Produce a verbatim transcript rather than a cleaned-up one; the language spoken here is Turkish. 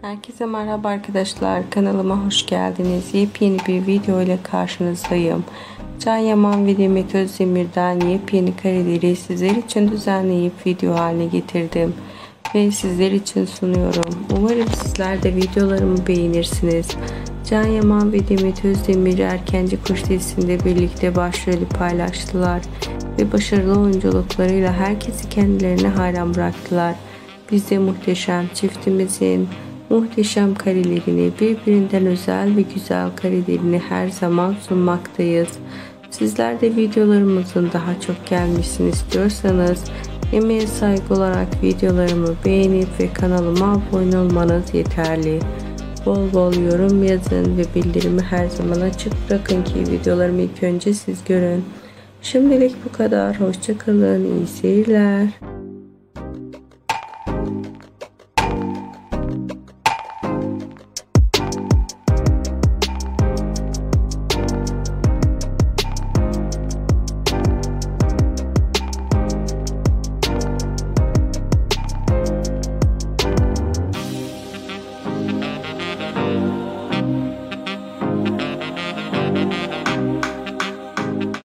Herkese merhaba arkadaşlar, kanalıma hoş geldiniz. Yepyeni bir video ile karşınızdayım. Can Yaman ve Demet Özdemir'den yepyeni kareleri sizler için düzenleyip video haline getirdim ve sizler için sunuyorum. Umarım sizler de videolarımı beğenirsiniz. Can Yaman ve Demet Özdemir Erkenci Kuş dizisinde birlikte başrolü paylaştılar ve başarılı oyunculuklarıyla herkesi kendilerine hayran bıraktılar. Biz de muhteşem çiftimizin muhteşem karelerini, birbirinden özel ve güzel karelerini her zaman sunmaktayız. Sizler de videolarımızın daha çok gelmesini istiyorsanız emeğe saygı olarak videolarımı beğenip ve kanalıma abone olmanız yeterli. Bol bol yorum yazın ve bildirimi her zaman açık bırakın ki videolarımı ilk önce siz görün. Şimdilik bu kadar. Hoşça kalın. İyi seyirler.